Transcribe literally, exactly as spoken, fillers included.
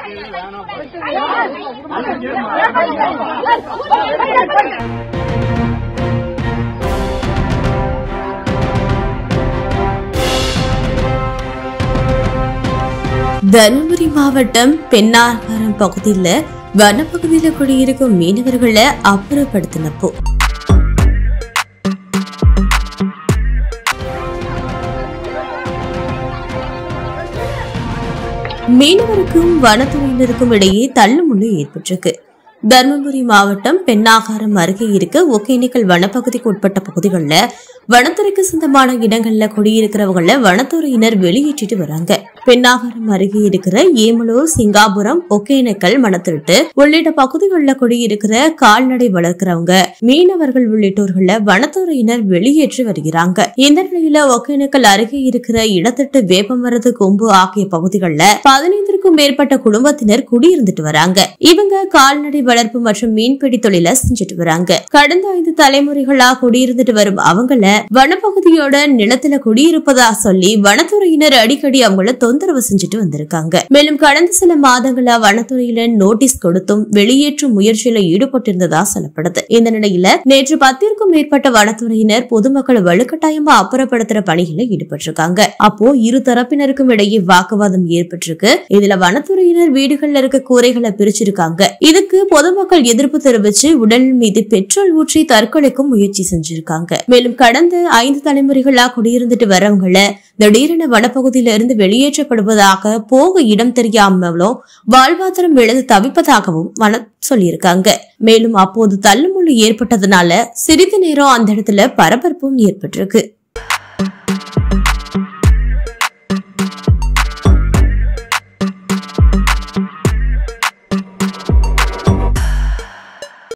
தருமபுரி மாவட்டம் பெண்ணாகரம் பகுதியில வனப்பகுதியில குடியிருக்கும் மீனவர்களை அப்புறப்படுத்தினப்போ மீனவருக்கும் வனத்துறையினருக்கும் இடையே தள்ளுமுள்ளு ஏற்பட்டிருக்கு. தருமபுரி மாவட்டம் பெண்ணாகரம் அருகே இருக்க ஒகேனக்கல் வனப்பகுதிக்கு உட்பட்ட பகுதிகளில் வனத்துறைக்கு சொந்தமான இடங்கள்ல குடியிருக்கிறவங்கள வனத்துறையினர் வெளியேற்றிட்டு வராங்க. பெண்ணாகரம் அருகே இருக்கிற ஏமலூர், சிங்காபுரம், ஒகேனக்கல், மணத்திருட்டு உள்ளிட்ட பகுதிகளில் குடியிருக்கிற கால்நடை வளர்க்கிறவங்க, மீனவர்கள் உள்ளிட்டோர்கள வனத்துறையினர் வெளியேற்றி வருகிறாங்க. இந்த நிலையில ஒகேனக்கல் அருகே இருக்கிற இடத்திட்டு, வேப்பமரது கொம்பு ஆகிய பகுதிகளில் பதினைந்திற்கும் மேற்பட்ட குடும்பத்தினர் குடியிருந்துட்டு வராங்க. இவங்க கால்நடை வளர்ப்பு மற்றும் மீன்பிடி தொழில செஞ்சுட்டு வராங்க. கடந்த ஐந்து தலைமுறைகளா குடியிருந்துட்டு வரும் அவங்கள வனப்பகுதியோட நிலத்துல குடியிருப்பதா சொல்லி வனத்துறையினர் அடிக்கடி அவங்கள தொந்தரவு செஞ்சுட்டு வந்திருக்காங்க. மேலும் கடந்த சில மாதங்களா வனத்துறையில நோட்டீஸ் கொடுத்தும் வெளியேற்றும் முயற்சியில ஈடுபட்டிருந்ததா சொல்லப்படுது. இந்த நிலையில நேற்று பத்திற்கும் மேற்பட்ட வனத்துறையினர் பொதுமக்களை வலுக்கட்டாயமா அப்புறப்படுத்துற பணிகளை ஈடுபட்டிருக்காங்க. அப்போ இரு தரப்பினருக்கும் இடையே வாக்குவாதம் ஏற்பட்டிருக்கு. இதுல வனத்துறையினர் வீடுகள்ல இருக்க கூரைகளை பிரிச்சிருக்காங்க. இதுக்கு பொதுமக்கள் எதிர்ப்பு தெரிவிச்சு உடல் மீது பெட்ரோல் ஊற்றி தற்கொலைக்கும் முயற்சி செஞ்சிருக்காங்க. மேலும் கடந்த ஐந்து தலைமுறைகளா குடியிருந்துட்டு வரவங்கள திடீரென வனப்பகுதியில இருந்து வெளியேற்றப்படுவதாக, போக இடம் தெரியாமலும் வாழ்வாதாரம் இழந்து தவிப்பதாகவும் வன சொல்லியிருக்காங்க. மேலும் அப்போது தள்ளுமுள்ளு ஏற்பட்டதுனால சிறிது நேரம் அந்த இடத்துல பரபரப்பும் ஏற்பட்டிருக்கு.